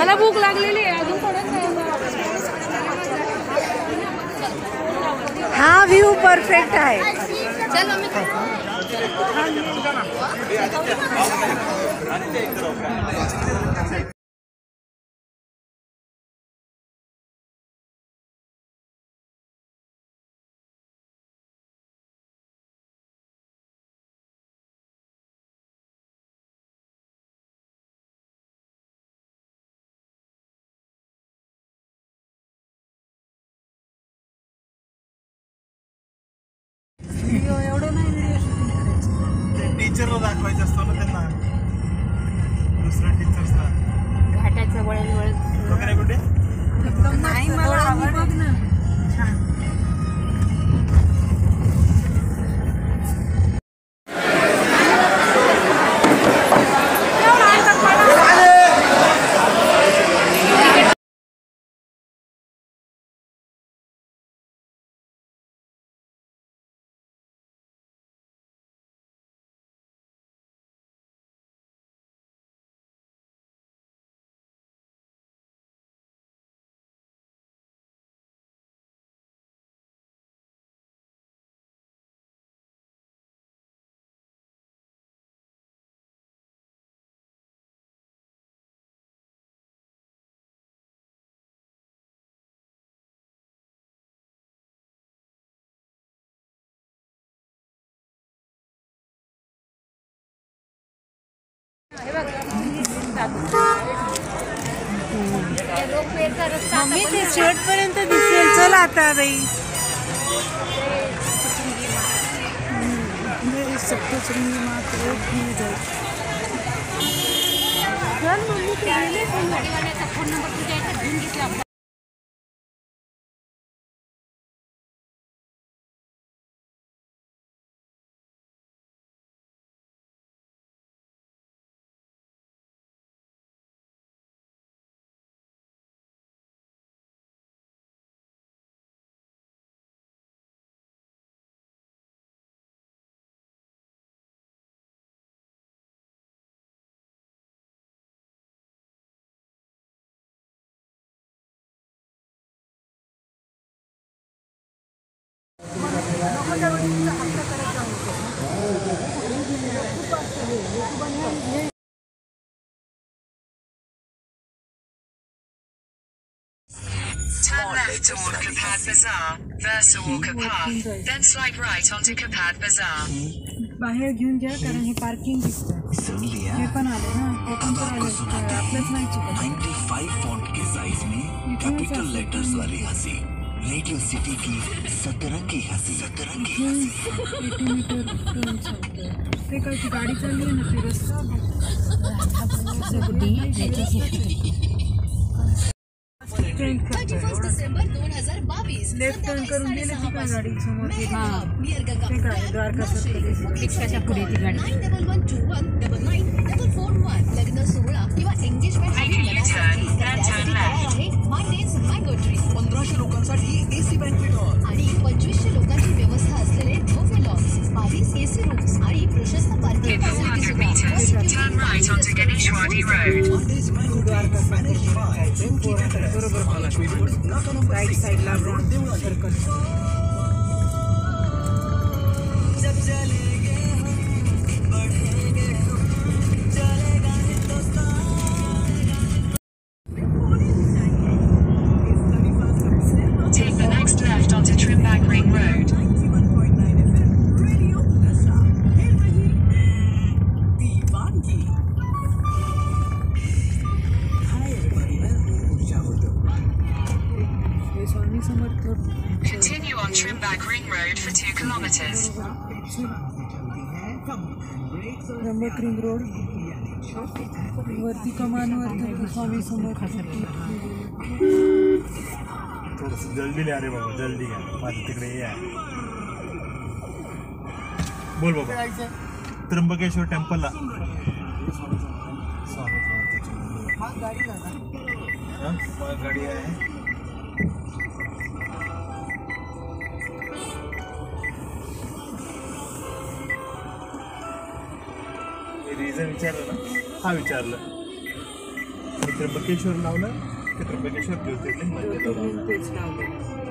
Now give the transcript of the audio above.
मला भूक लागलेली आहे अजून थोडंच. हा व्ह्यू परफेक्ट आहे. चलो मी एवढं नाही व्हिडिओ शूटिंग करायचं. टीचरला दाखवायचं असतो ना त्यांना, दुसऱ्या टीचर्सला. घाटाचं वळण वळण वगैरे कुठे नाही मला आवड ना. छान. मम्मी ते शेवट पर्यंत दिसेल. चल आता बाई. सप्तशृंगी मात्र जाईल. चल मम्मी ते गेले फोन नंबर तुझ्या याच्यात घेऊन घेतला. Turn left toward Kapad Bazaar, Versa Walker Path, then slide right onto Kapad Bazaar. बाहेर घेऊन घ्या कारण हे पार्किंग दिसतं. हे पण आले ना, ते पण तर आले. आपलंच नाही चुकत. 95 फॉन्ट के साइज में कैपिटल लेटर्स वाली हंसी, रेडियो सिटी की 17 की हंसी. 80 मीटर ते काय ती गाडी चालली आहे ना, ते रस्ता लेफ्ट टर्न करून गेले ती काय गाडी समोर. ते काय द्वारका रिक्षाच्या पुढे ती गाडी. लग्न सोहळा किंवा एंगेजमेंट 1500 लोकांसाठी एसी बँक्वेट हॉल आणि 2500 लोकांची व्यवस्था असलेले भव्य लॉन्स, 22 एसी रूम्स आणि प्रशस्त पार्किंग राईट साईडला circle. Take the next left onto Trimbag Ring Road. Continue on Trimbag Ring Road for 2 kilometers. Trimbak ring road वरती कमानवर स्वामी समर्थ. थोडंसं जल्दी लिहा रे बाबा, जल्दी घ्या. माझं तिकडे हे आहे. बोल बाबा. त्र्यंबकेश्वर टेम्पलला गाडी आहे. रिझन विचारलं ना. हा विचारलं. त्र्यंबकेश्वर लावलं की त्र्यंबकेश्वर ज्योतिर्लिंग मंदिर लावलं. तेच लावलेलं